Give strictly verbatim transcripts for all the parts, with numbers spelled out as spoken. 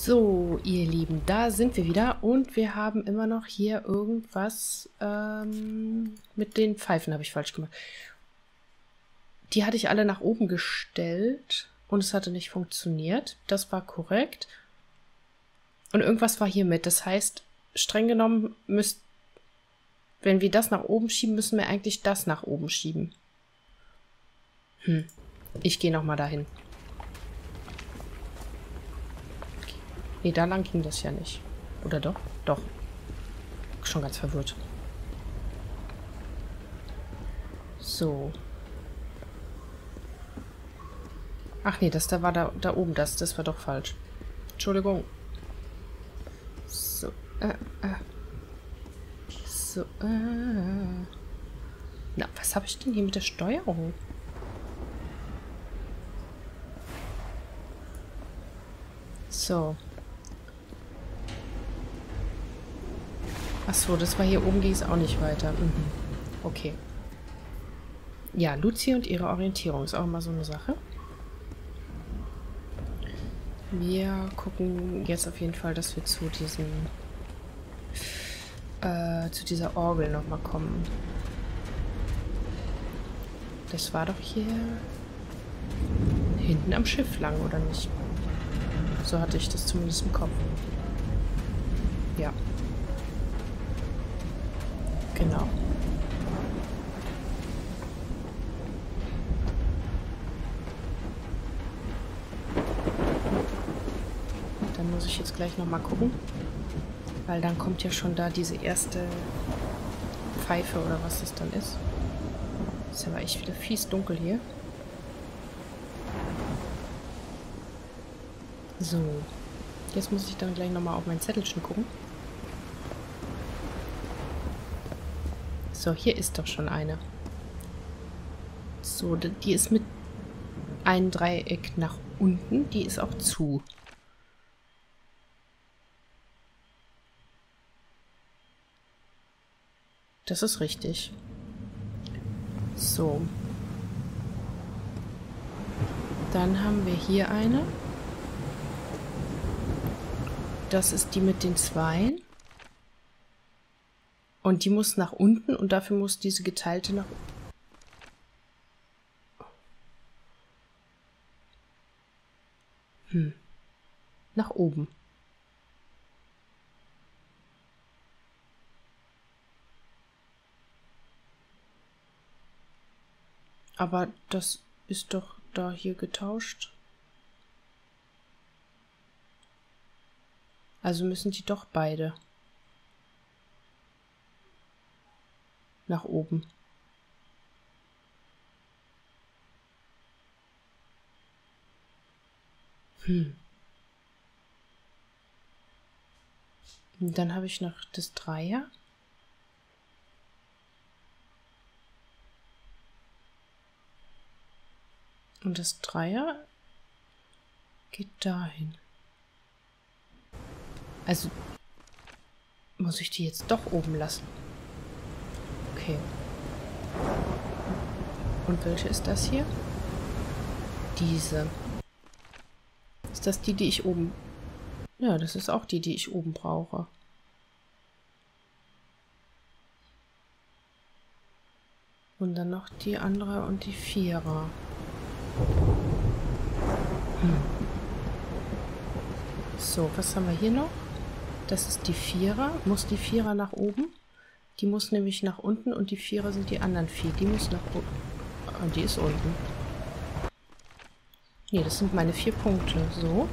So, ihr Lieben, da sind wir wieder und wir haben immer noch hier irgendwas ähm, mit den Pfeifen, habe ich falsch gemacht. Die hatte ich alle nach oben gestellt und es hatte nicht funktioniert. Das war korrekt. Und irgendwas war hier mit. Das heißt, streng genommen müsst, wenn wir das nach oben schieben, müssen wir eigentlich das nach oben schieben. Hm. Ich gehe nochmal dahin. Nee, da lang ging das ja nicht. Oder doch? Doch. Schon ganz verwirrt. So. Ach nee, das da war da, da oben. Das, das war doch falsch. Entschuldigung. So. Äh, äh. So. Äh. Na, was habe ich denn hier mit der Steuerung? So. Achso, das war hier oben, ging es auch nicht weiter. Mhm. Okay. Ja, Luzi und ihre Orientierung ist auch immer so eine Sache. Wir gucken jetzt auf jeden Fall, dass wir zu diesem äh, zu dieser Orgel nochmal kommen. Das war doch hier hinten am Schiff lang, oder nicht? So hatte ich das zumindest im Kopf. Ja. Genau. Dann muss ich jetzt gleich nochmal gucken. Weil dann kommt ja schon da diese erste Pfeife oder was das dann ist. Ist aber echt wieder fies dunkel hier. So. Jetzt muss ich dann gleich nochmal auf mein Zettelchen gucken. So, hier ist doch schon eine. So, die ist mit einem Dreieck nach unten. Die ist auch zu. Das ist richtig. So. Dann haben wir hier eine. Das ist die mit den Zweien. Und die muss nach unten und dafür muss diese geteilte nach hm. nach oben. Aber das ist doch da hier getauscht. Also müssen die doch beide nach oben. Hm. Und dann habe ich noch das Dreier. Und das Dreier geht dahin. Also muss ich die jetzt doch oben lassen. Okay. Und welche ist das hier? Diese. Ist das die, die ich oben... Ja, das ist auch die, die ich oben brauche. Und dann noch die andere und die Vierer. Hm. So, was haben wir hier noch? Das ist die Vierer. Muss die Vierer nach oben? Die muss nämlich nach unten und die Vierer sind die anderen vier. Die muss nach unten. Und die ist unten. Nee, das sind meine vier Punkte. So.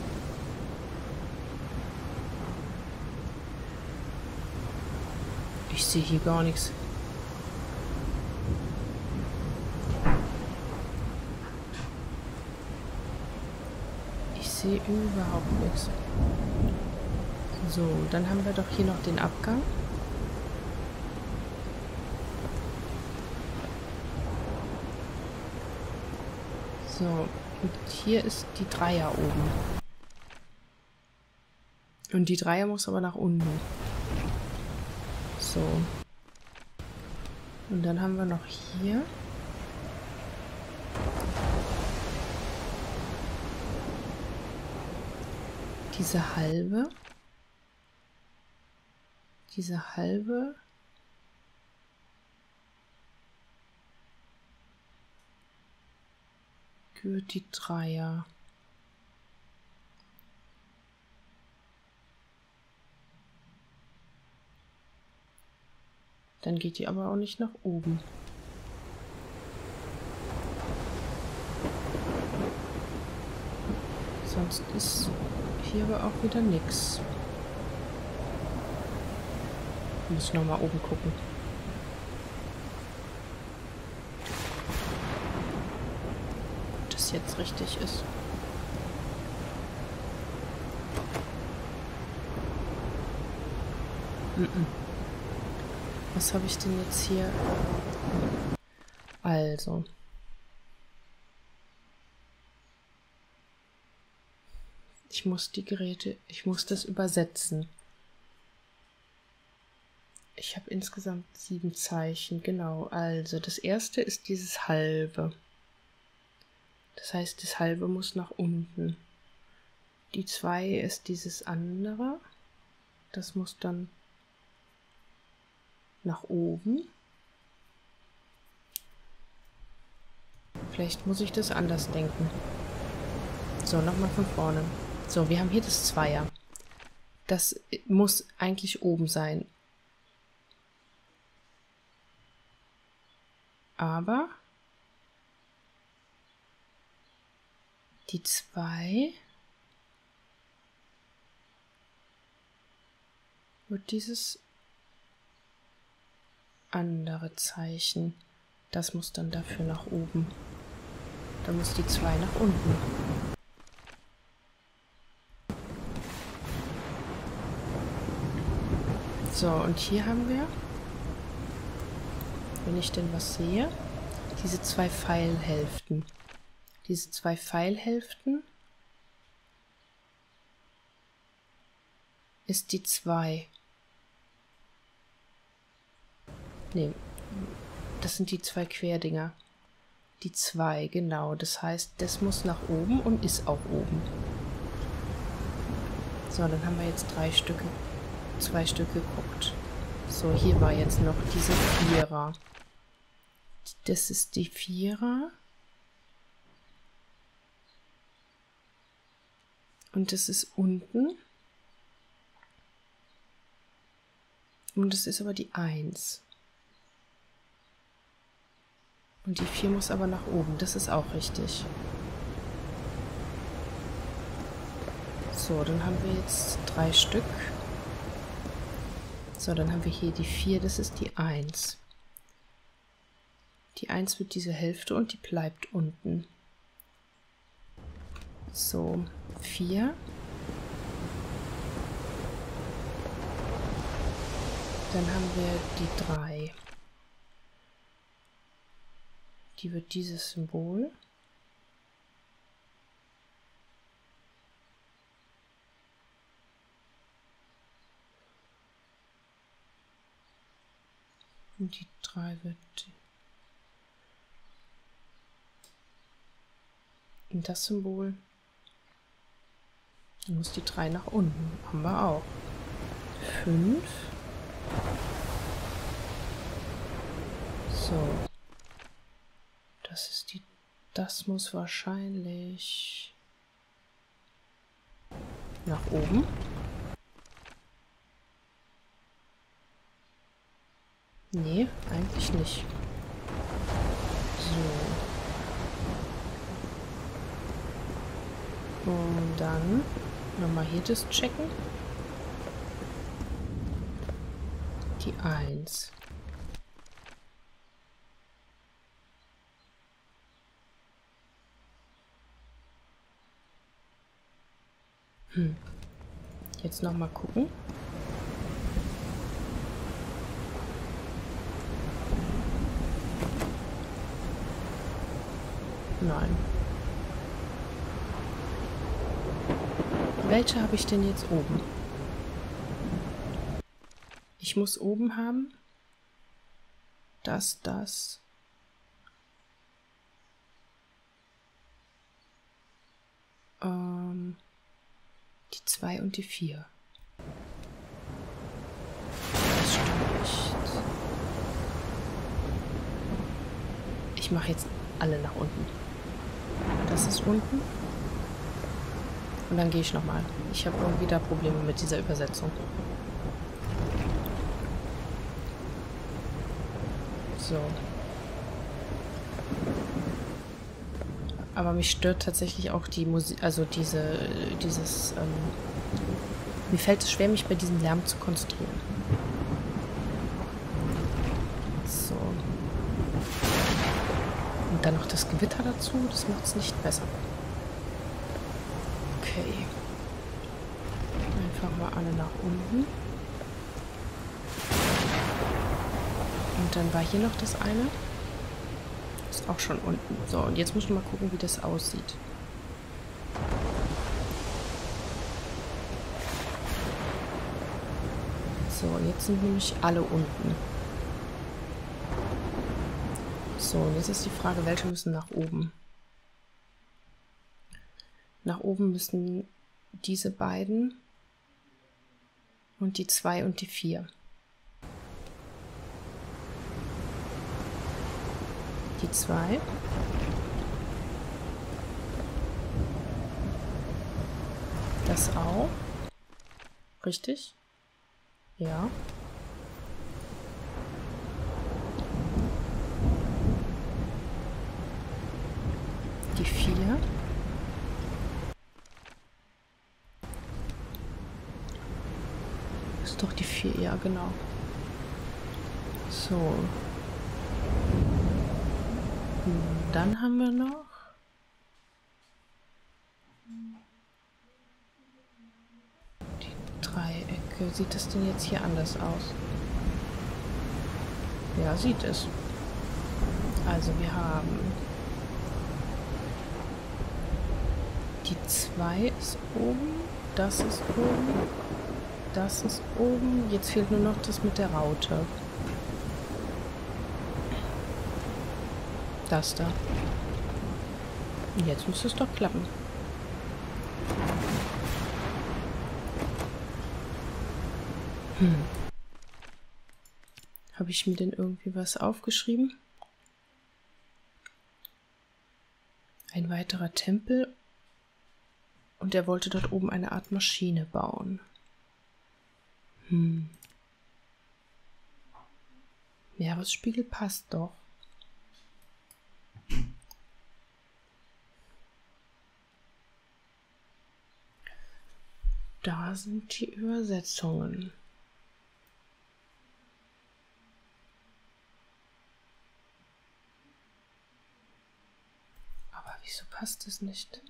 Ich sehe hier gar nichts. Ich sehe überhaupt nichts. So, dann haben wir doch hier noch den Abgang. So, und hier ist die Dreier oben. Und die Dreier muss aber nach unten. So. Und dann haben wir noch hier diese halbe, diese halbe für die Dreier. Dann geht die aber auch nicht nach oben. Sonst ist hier aber auch wieder nichts. Muss ich nochmal oben gucken. Ob das jetzt richtig ist. Mm-mm. Was habe ich denn jetzt hier? Also. Ich muss die Geräte, ich muss das übersetzen. Ich habe insgesamt sieben Zeichen, genau. Also das erste ist dieses halbe. Das heißt, das halbe muss nach unten. Die zwei ist dieses andere. Das muss dann nach oben. Vielleicht muss ich das anders denken. So, nochmal von vorne. So, wir haben hier das Zweier. Das muss eigentlich oben sein. Aber die zwei wird dieses andere Zeichen. Das muss dann dafür nach oben. Dann muss die zwei nach unten. So, und hier haben wir, wenn ich denn was sehe, diese zwei Pfeilhälften. Diese zwei Pfeilhälften ist die zwei. Ne, das sind die zwei Querdinger. Die zwei, genau. Das heißt, das muss nach oben und ist auch oben. So, dann haben wir jetzt drei Stücke, zwei Stücke geguckt. So, hier war jetzt noch diese Vierer. Das ist die Vierer. Und das ist unten. Und das ist aber die Eins. Und die vier muss aber nach oben. Das ist auch richtig. So, dann haben wir jetzt drei Stück. So, dann haben wir hier die vier. Das ist die Eins. Die Eins wird diese Hälfte und die bleibt unten. So, vier. Dann haben wir die drei. Die wird dieses Symbol. Und die drei wird in das Symbol. Dann muss die drei nach unten. Haben wir auch. fünf. So. Das ist die. Das muss wahrscheinlich nach oben. Nee, eigentlich nicht. So. Und dann nochmal hier das checken. Die Eins. Hm. Jetzt nochmal gucken. Nein. Welche habe ich denn jetzt oben? Ich muss oben haben, dass das ähm, die zwei und die vier. Das stimmt nicht. Ich mache jetzt alle nach unten. Das ist unten. Und dann gehe ich nochmal. Ich habe irgendwie da Probleme mit dieser Übersetzung. So. Aber mich stört tatsächlich auch die Musik, also diese, dieses, ähm, mir fällt es schwer, mich bei diesem Lärm zu konzentrieren. So. Und dann noch das Gewitter dazu, das macht es nicht besser. Okay. Einfach mal alle nach unten. Und dann war hier noch das eine. Ist auch schon unten. So, und jetzt muss ich mal gucken, wie das aussieht. So, jetzt sind nämlich alle unten. So, und jetzt ist die Frage, welche müssen nach oben? Nach oben müssen diese beiden und die zwei und die vier. Die zwei. Das auch. Richtig? Ja. Die vier. Ist doch die vier, ja genau. So. Und dann haben wir noch die Dreiecke. Sieht das denn jetzt hier anders aus? Ja, sieht es. Also wir haben die zwei ist oben, das ist oben, das ist oben. Jetzt fehlt nur noch das mit der Raute. Das da. Und jetzt muss es doch klappen. Hm. Habe ich mir denn irgendwie was aufgeschrieben? Ein weiterer Tempel. Und er wollte dort oben eine Art Maschine bauen. Hm. Meeresspiegel passt doch. Da sind die Übersetzungen. Aber wieso passt es nicht?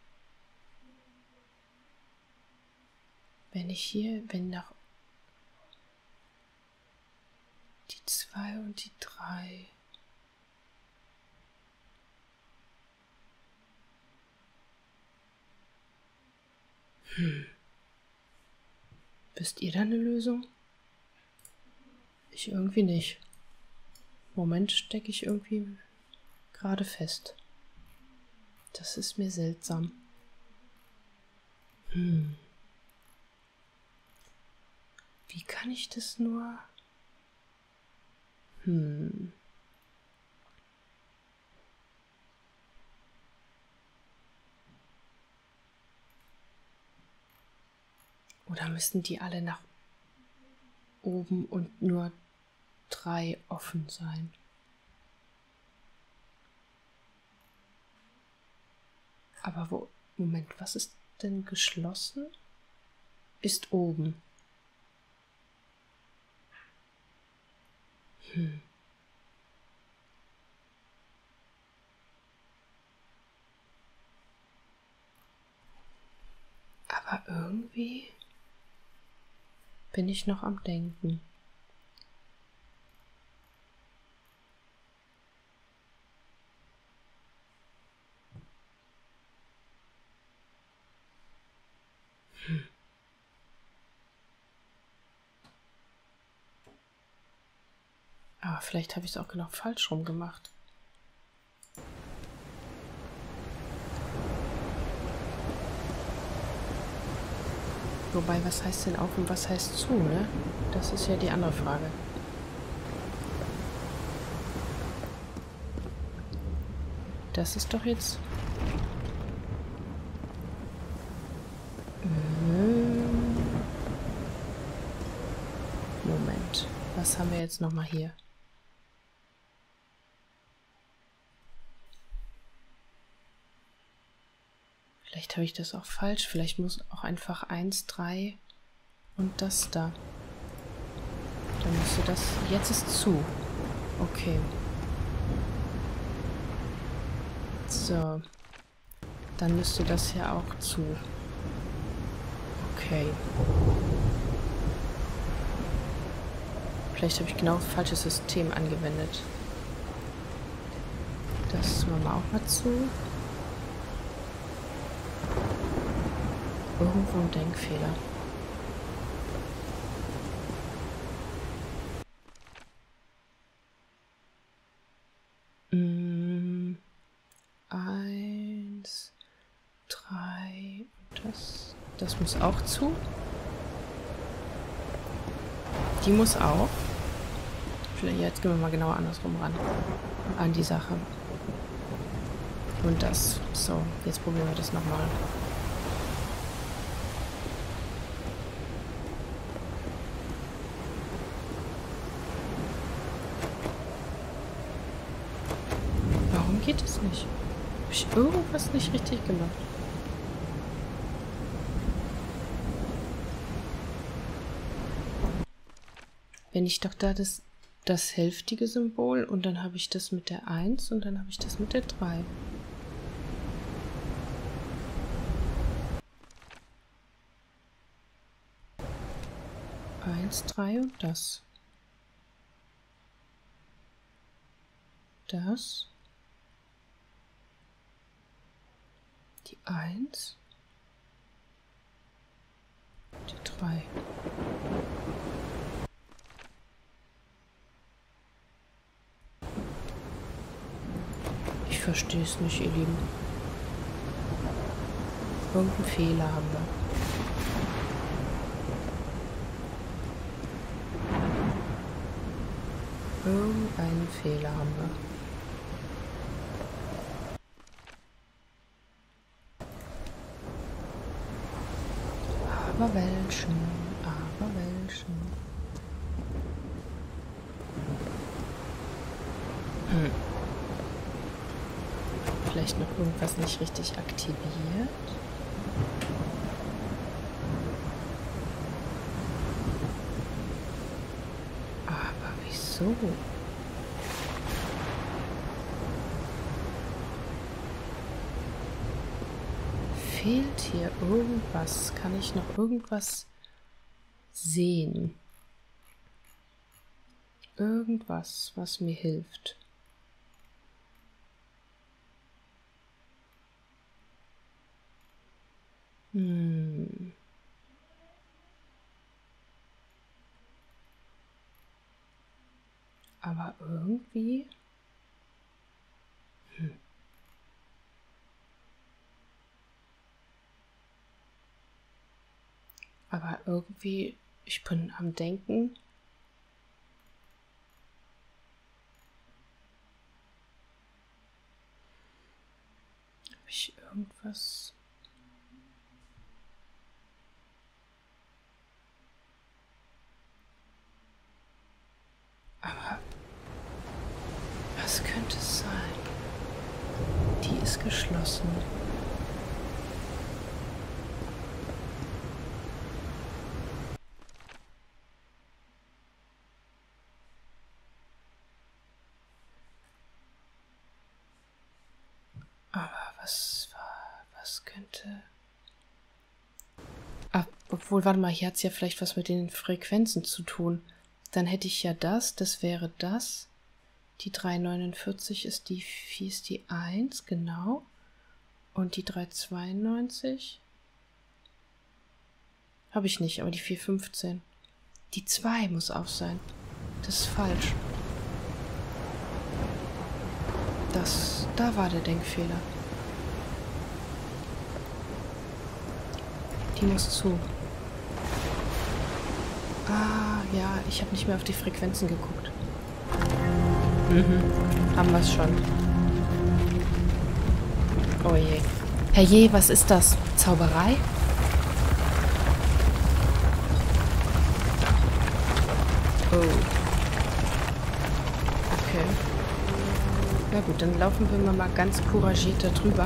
Wenn ich hier, wenn nach die zwei und die drei. Hm. Wisst ihr da eine Lösung? Ich irgendwie nicht. Im Moment stecke ich irgendwie gerade fest. Das ist mir seltsam. Hm. Wie kann ich das nur? Hm. Oder müssen die alle nach oben und nur drei offen sein? Aber wo? Moment, was ist denn geschlossen? Ist oben. Hm. Aber irgendwie bin ich noch am Denken. Hm. Aber vielleicht habe ich es auch genau falsch rum gemacht. Wobei, was heißt denn auf und was heißt zu, ne? Das ist ja die andere Frage. Das ist doch jetzt... Moment. Was haben wir jetzt nochmal hier? Vielleicht habe ich das auch falsch. Vielleicht muss auch einfach eins, drei und das da. Dann müsste das... Jetzt ist zu. Okay. So. Dann müsste das hier auch zu. Okay. Vielleicht habe ich genau das falsche System angewendet. Das machen wir auch mal zu. Irgendwo ein Denkfehler. Mm, eins, drei, das, das muss auch zu. Die muss auch. Vielleicht, jetzt gehen wir mal genauer andersrum ran. An die Sache. Und das. So, jetzt probieren wir das nochmal. Warum geht es nicht? Habe ich irgendwas nicht richtig gemacht? Wenn ich doch da das, das hälftige Symbol und dann habe ich das mit der eins und dann habe ich das mit der drei. eins, drei und das. Das. Die eins. Die drei. Ich verstehe es nicht, ihr Lieben. Irgendeinen Fehler haben wir. Irgendeinen Fehler haben wir. Aber welchen? Aber welchen? Hm. Vielleicht noch irgendwas nicht richtig aktiviert. Aber wieso? Fehlt hier irgendwas? Kann ich noch irgendwas sehen? Irgendwas, was mir hilft. Hm. Aber irgendwie... Hm. Aber irgendwie, ich bin am Denken. Habe ich irgendwas... Aber was könnte es sein? Die ist geschlossen. Aber was war, was könnte... Ah, obwohl, warte mal, hier hat es ja vielleicht was mit den Frequenzen zu tun. Dann hätte ich ja das, das wäre das. Die drei neunundvierzig ist die vier, ist die eins, genau. Und die drei zweiundneunzig habe ich nicht, aber die vier fünfzehn. Die zwei muss auch sein. Das ist falsch. Das, da war der Denkfehler. Die muss zu. Ah, ja, ich habe nicht mehr auf die Frequenzen geguckt. Mhm, haben wir es schon. Oh je. Herrje, was ist das? Zauberei? Oh. Okay. Na gut, dann laufen wir mal ganz couragiert da drüber.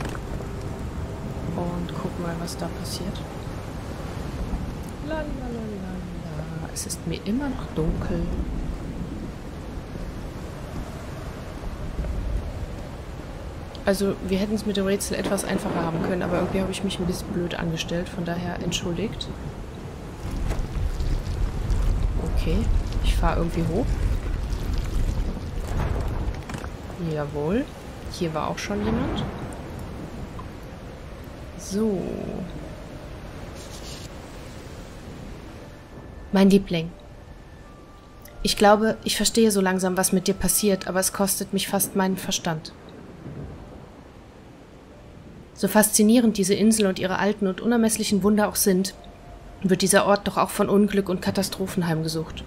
Und gucken mal, was da passiert. Lalalala. Es ist mir immer noch dunkel. Also, wir hätten es mit dem Rätsel etwas einfacher haben können, aber irgendwie habe ich mich ein bisschen blöd angestellt, von daher entschuldigt. Okay, ich fahre irgendwie hoch. Jawohl. Hier war auch schon jemand. So. Mein Liebling. Ich glaube, ich verstehe so langsam, was mit dir passiert, aber es kostet mich fast meinen Verstand. So faszinierend diese Insel und ihre alten und unermesslichen Wunder auch sind, wird dieser Ort doch auch von Unglück und Katastrophen heimgesucht.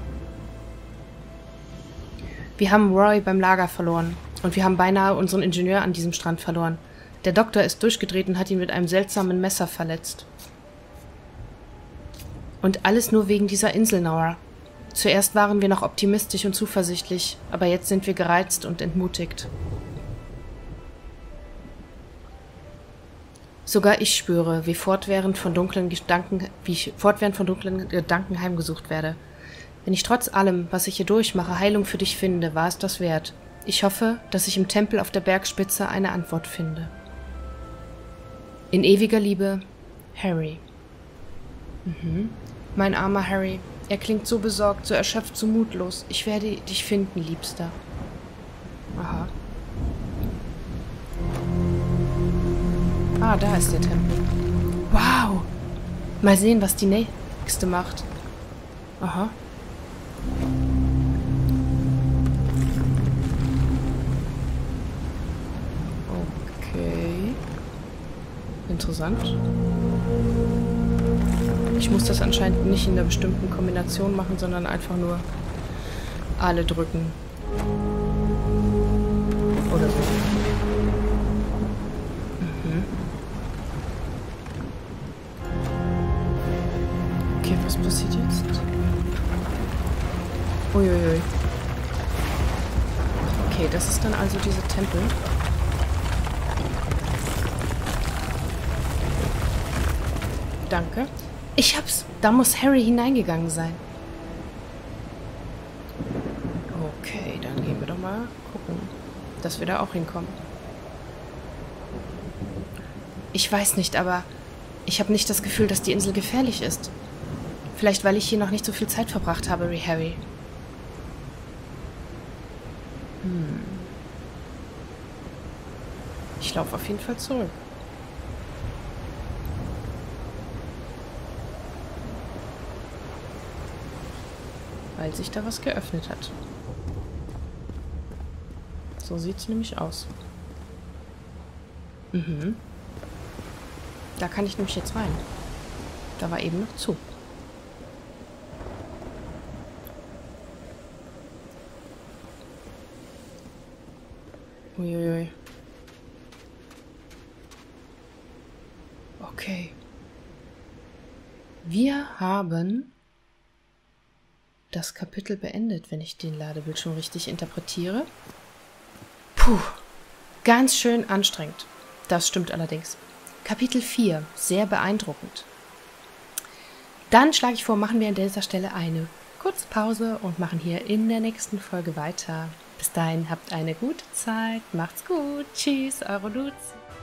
Wir haben Roy beim Lager verloren und wir haben beinahe unseren Ingenieur an diesem Strand verloren. Der Doktor ist durchgedreht und hat ihn mit einem seltsamen Messer verletzt. Und alles nur wegen dieser Insel, Nora. Zuerst waren wir noch optimistisch und zuversichtlich, aber jetzt sind wir gereizt und entmutigt. Sogar ich spüre, wie fortwährend von dunklen Gedanken, wie ich fortwährend von dunklen Gedanken heimgesucht werde. Wenn ich trotz allem, was ich hier durchmache, Heilung für dich finde, war es das wert. Ich hoffe, dass ich im Tempel auf der Bergspitze eine Antwort finde. In ewiger Liebe, Harry. Mhm. Mein armer Harry. Er klingt so besorgt, so erschöpft, so mutlos. Ich werde dich finden, Liebster. Aha. Ah, da ist der Tempel. Wow! Mal sehen, was die nächste macht. Aha. Okay. Interessant. Ich muss das anscheinend nicht in einer bestimmten Kombination machen, sondern einfach nur alle drücken. Oder so. Mhm. Okay, was passiert jetzt? Uiuiui. Okay, das ist dann also dieser Tempel. Danke. Ich hab's. Da muss Harry hineingegangen sein. Okay, dann gehen wir doch mal gucken, dass wir da auch hinkommen. Ich weiß nicht, aber ich habe nicht das Gefühl, dass die Insel gefährlich ist. Vielleicht, weil ich hier noch nicht so viel Zeit verbracht habe, wie Harry. Hm. Ich laufe auf jeden Fall zurück. Weil sich da was geöffnet hat. So sieht es nämlich aus. Mhm. Da kann ich nämlich jetzt rein. Da war eben noch zu. Uiuiui. Okay. Wir haben das Kapitel beendet, wenn ich den Ladebildschirm richtig interpretiere. Puh, ganz schön anstrengend. Das stimmt allerdings. Kapitel vier, sehr beeindruckend. Dann schlage ich vor, machen wir an dieser Stelle eine kurze Pause und machen hier in der nächsten Folge weiter. Bis dahin, habt eine gute Zeit, macht's gut, tschüss, eure Luz.